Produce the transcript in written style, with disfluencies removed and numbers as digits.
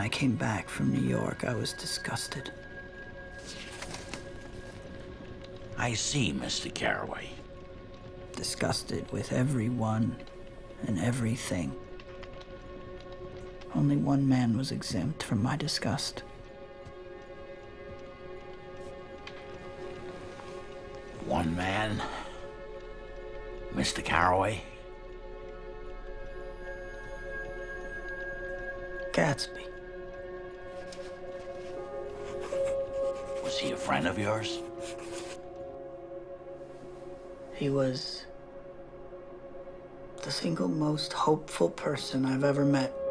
I came back from New York, I was disgusted. I see, Mr. Carraway. Disgusted with everyone and everything. Only one man was exempt from my disgust. One man? Mr. Carraway? Gatsby. Was he a friend of yours? He was the single most hopeful person I've ever met.